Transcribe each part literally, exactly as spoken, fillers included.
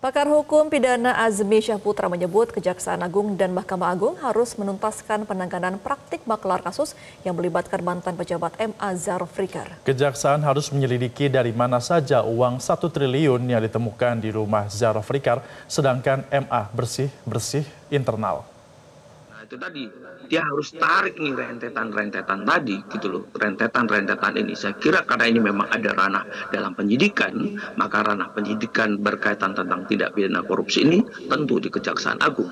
Pakar hukum pidana Azmi Syahputra menyebut Kejaksaan Agung dan Mahkamah Agung harus menuntaskan penanganan praktik maklar kasus yang melibatkan mantan pejabat M A Zulfikar. Kejaksaan harus menyelidiki dari mana saja uang satu triliun yang ditemukan di rumah Zulfikar, sedangkan M A bersih-bersih internal. Itu tadi, dia harus tarik nih rentetan-rentetan tadi gitu loh, rentetan-rentetan ini. Saya kira karena ini memang ada ranah dalam penyidikan, maka ranah penyidikan berkaitan tentang tindak pidana korupsi ini tentu di Kejaksaan Agung.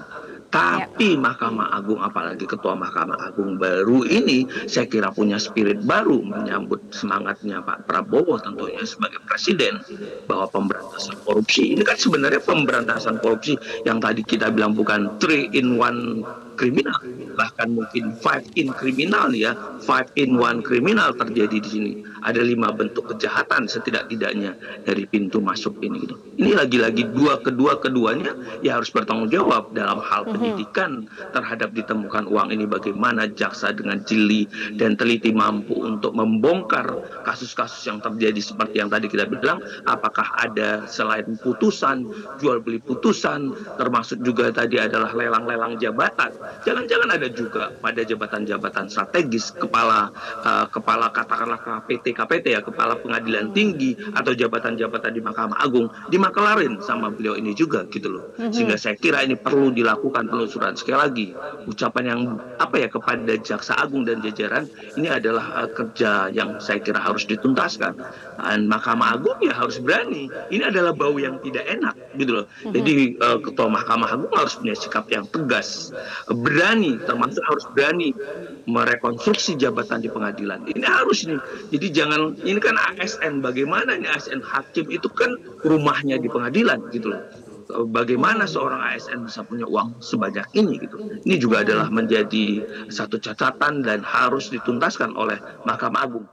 Tapi Mahkamah Agung, apalagi Ketua Mahkamah Agung baru ini, saya kira punya spirit baru menyambut semangatnya Pak Prabowo tentunya sebagai presiden, bahwa pemberantasan korupsi ini kan sebenarnya pemberantasan korupsi yang tadi kita bilang bukan three in one kriminal, bahkan mungkin five in kriminal ya, five in one kriminal terjadi di sini. Ada lima bentuk kejahatan setidak-tidaknya dari pintu masuk ini. Gitu. Ini lagi-lagi dua kedua keduanya ya harus bertanggung jawab dalam hal penyidikan terhadap ditemukan uang ini. Bagaimana jaksa dengan jeli dan teliti mampu untuk membongkar kasus-kasus yang terjadi seperti yang tadi kita bilang. Apakah ada selain putusan, jual beli putusan, termasuk juga tadi adalah lelang-lelang jabatan. Jangan-jangan ada juga pada jabatan-jabatan strategis, kepala uh, kepala katakanlah K P T K P T ya, kepala pengadilan tinggi atau jabatan-jabatan di Mahkamah Agung dimakelarin sama beliau ini juga gitu loh. Sehingga saya kira ini perlu dilakukan penelusuran. Sekali lagi, ucapan yang apa ya kepada Jaksa Agung dan jajaran ini adalah uh, kerja yang saya kira harus dituntaskan. Dan Mahkamah Agung ya harus berani. Ini adalah bau yang tidak enak gitu loh. Jadi uh, Ketua Mahkamah Agung harus punya sikap yang tegas, berani, termasuk harus berani merekonstruksi jabatan di pengadilan. Ini harus nih. Jadi jangan, ini kan A S N, bagaimana ini A S N hakim itu kan rumahnya di pengadilan gitu loh. Bagaimana seorang A S N bisa punya uang sebanyak ini gitu. Ini juga adalah menjadi satu catatan dan harus dituntaskan oleh Mahkamah Agung.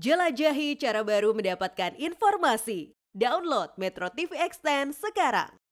Jelajahi cara baru mendapatkan informasi. Download Metro T V Extend sekarang.